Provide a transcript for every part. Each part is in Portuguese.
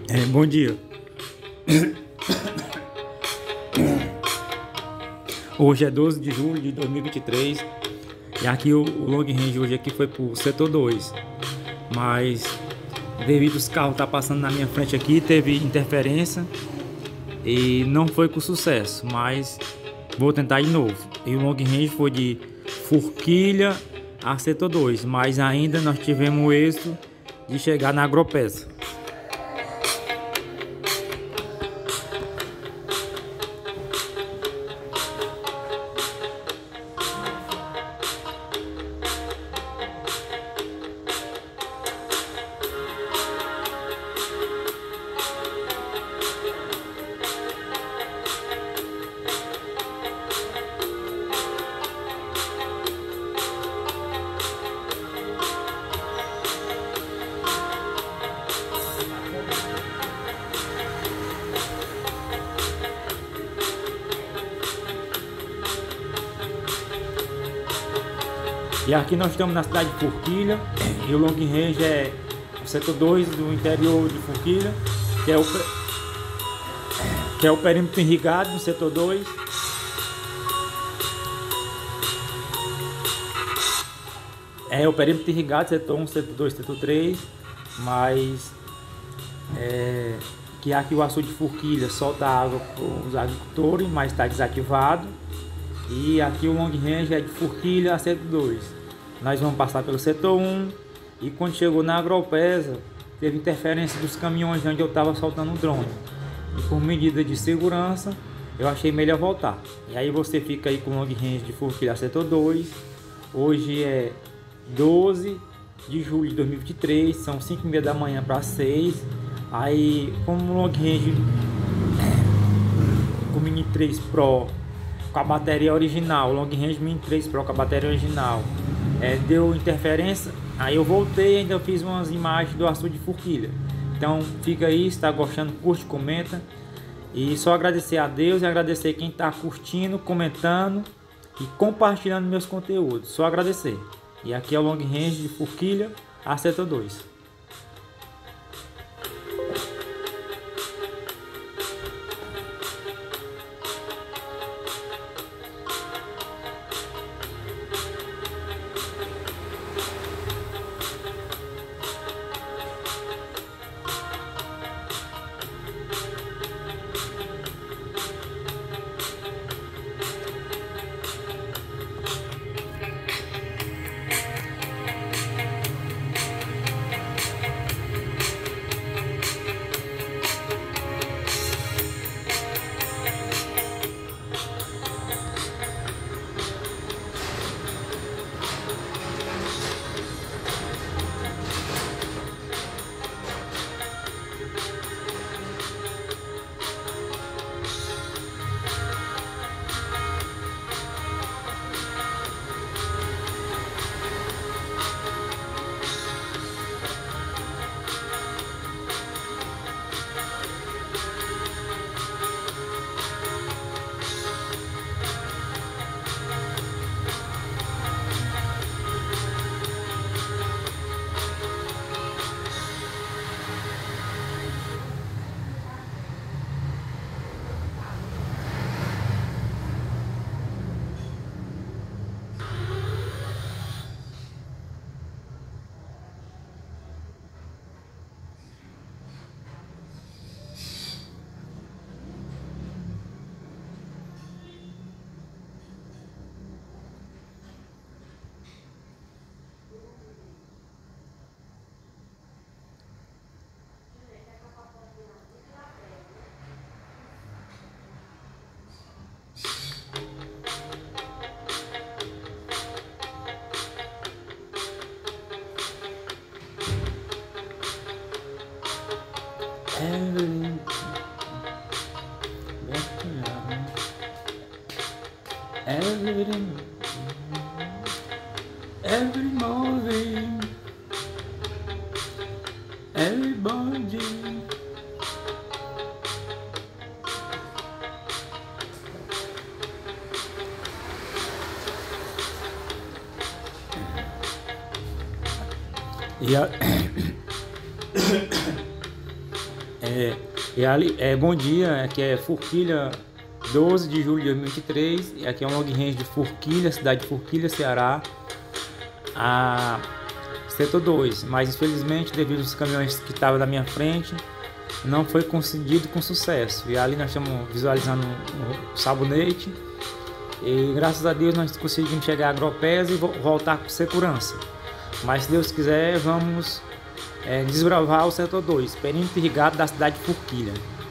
Bom dia. Hoje é 12 de julho de 2023 e aqui o long range hoje aqui foi pro setor 2, mas devido os carros estar passando na minha frente aqui, teve interferência e não foi com sucesso, mas vou tentar de novo. E o long range foi de Forquilha a setor 2, mas ainda nós tivemos o êxito de chegar na Agropesa. E aqui nós estamos na cidade de Forquilha e o long range é o setor 2 do interior de Forquilha, que é o perímetro irrigado do setor 2. É o perímetro irrigado, setor 1, setor 2, setor 3, mas que aqui o açude de Forquilha solta água para os agricultores, mas está desativado. E aqui o long range é de Forquilha a setor 2. Nós vamos passar pelo setor 1 e quando chegou na Agropesa, teve interferência dos caminhões onde eu estava soltando o drone. E por medida de segurança, eu achei melhor voltar. E aí você fica aí com o long range de Forquilha a setor 2. Hoje é 12 de julho de 2023, são 5h30 da manhã para 6. Aí, como o long range com o Mini 3 Pro com a bateria original, o long range Mini 3 Pro com a bateria original, deu interferência, aí eu voltei e ainda fiz umas imagens do açude de Forquilha. Então fica aí, se está gostando, curte, comenta. E só agradecer a Deus e agradecer quem está curtindo, comentando e compartilhando meus conteúdos. Só agradecer. E aqui é o long range de Forquilha a setor 2. Every morning, everybody. Bom dia, aqui é Forquilha, 12 de julho de 2023, e aqui é um long range de Forquilha, cidade de Forquilha, Ceará, a setor 2, mas infelizmente devido aos caminhões que estavam na minha frente, não foi concedido com sucesso. E ali nós estamos visualizando o sabonete, e graças a Deus nós conseguimos chegar a Agropesa e voltar com segurança. Mas se Deus quiser, vamos desbravar o setor 2, perímetro irrigado da cidade de Forquilha.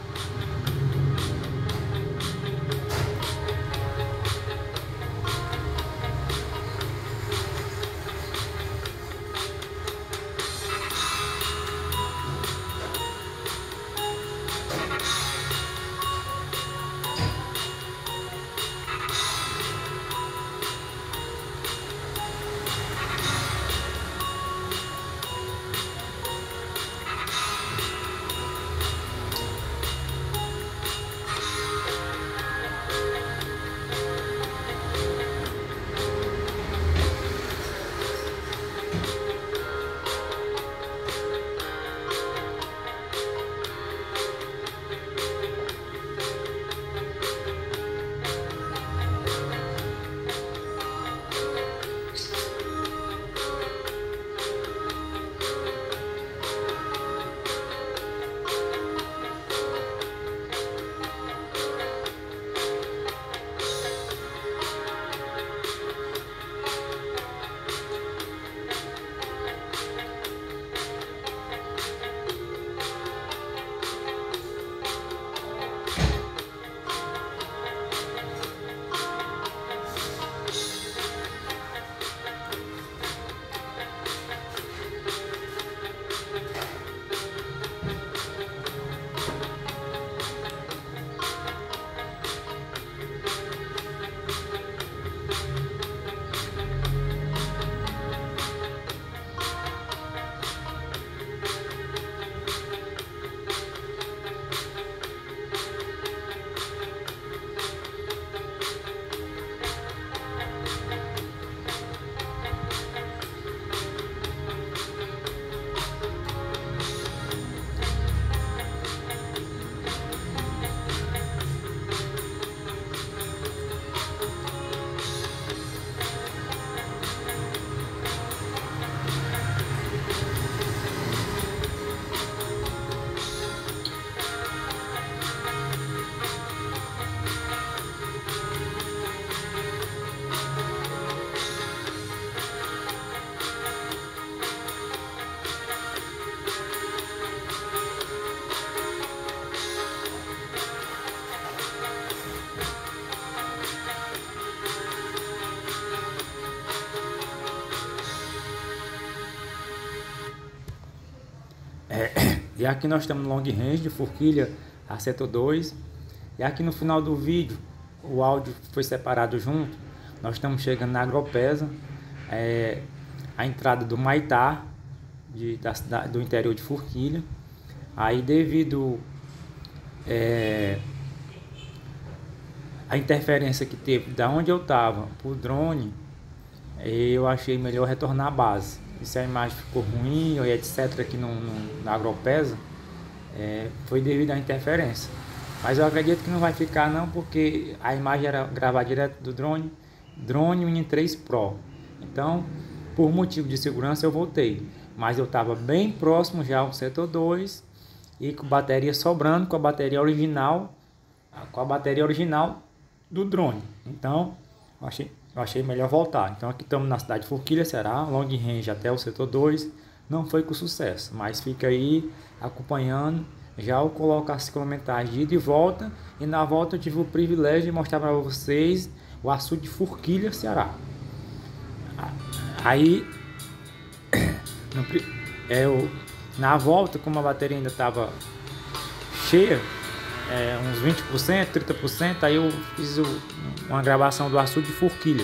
E aqui nós estamos no long range de Forquilha a setor 2. E aqui no final do vídeo, o áudio foi separado junto. Nós estamos chegando na Agropesa, a entrada do Maitá, do interior de Forquilha. Aí devido a interferência que teve da onde eu estava por drone, eu achei melhor retornar à base. E se a imagem ficou ruim ou etc aqui na Agropesa, foi devido à interferência. Mas eu acredito que não vai ficar não, porque a imagem era gravada direto do drone Mini 3 Pro. Então, por motivo de segurança eu voltei. Mas eu estava bem próximo já ao setor 2 e com bateria sobrando, com a bateria original do drone. Então, eu achei melhor voltar. Então aqui estamos na cidade de Forquilha, Ceará, long range até o setor 2. Não foi com sucesso, mas fica aí acompanhando. Já eu coloco as quilometragens de ida e volta. E na volta eu tive o privilégio de mostrar para vocês o açude de Forquilha, Ceará. Aí, na volta, como a bateria ainda estava cheia, uns 20%, 30%, aí eu fiz uma gravação do açude de Forquilha.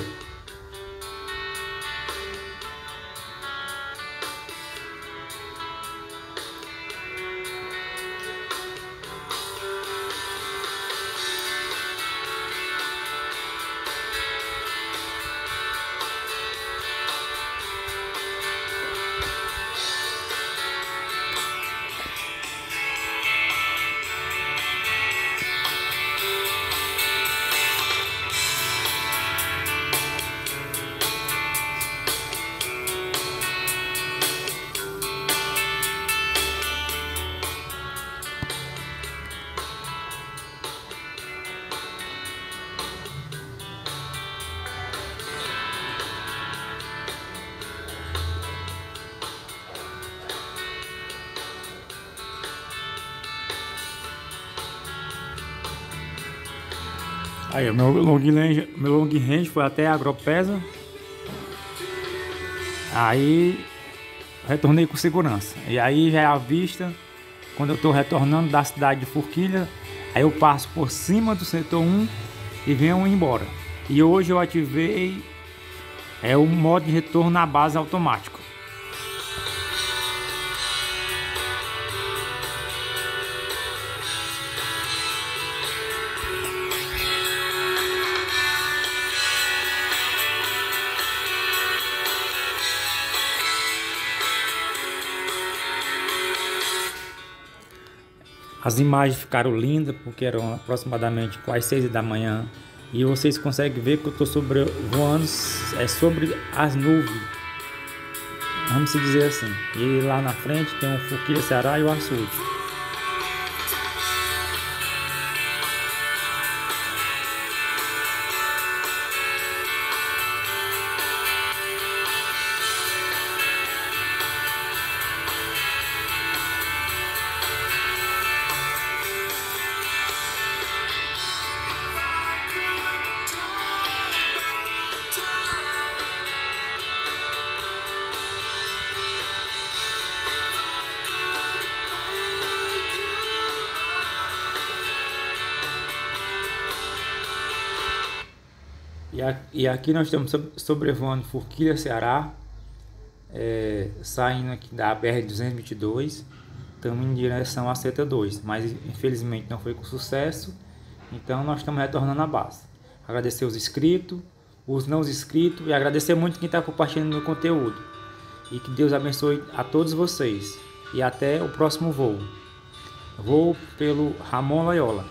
Aí, o meu long range foi até Agropesa. Aí retornei com segurança. E aí já é a vista, quando eu estou retornando da cidade de Forquilha, aí eu passo por cima do setor 1 e venho embora. E hoje eu ativei o modo de retorno na base automático. As imagens ficaram lindas porque eram aproximadamente quase 6 da manhã e vocês conseguem ver que eu estou sobrevoando sobre as nuvens, vamos se dizer assim. E lá na frente tem o Forquilha, Ceará e o açude. E aqui nós estamos sobrevoando Forquilha, Ceará, saindo aqui da BR-222, estamos em direção à Seta 2, mas infelizmente não foi com sucesso, então nós estamos retornando à base. Agradecer os inscritos, os não inscritos e agradecer muito quem está compartilhando meu conteúdo. E que Deus abençoe a todos vocês. E até o próximo voo. Voo pelo Ramon Loyola.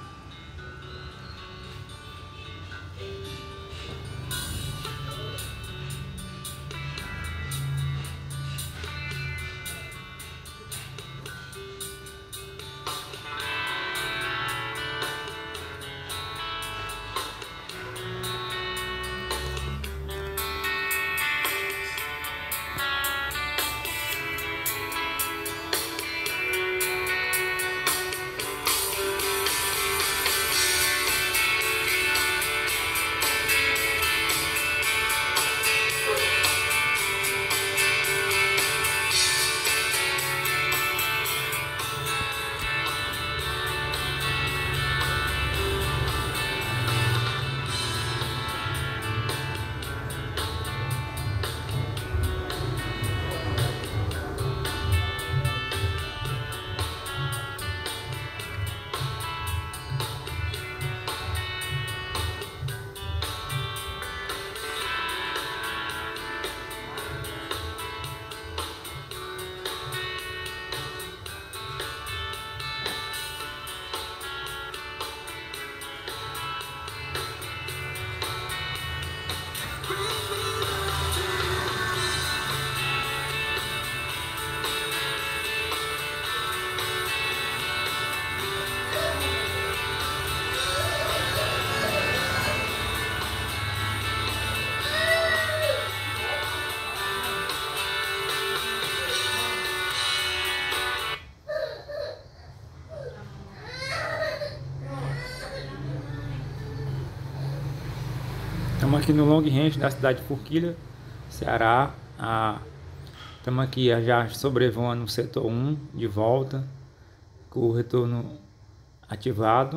Estamos aqui no long range da cidade de Forquilha, Ceará. Estamos aqui já sobrevoando o setor 1 de volta, com o retorno ativado.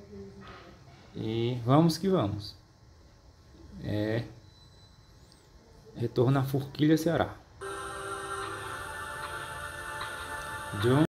E vamos que vamos. Retorno a Forquilha, Ceará.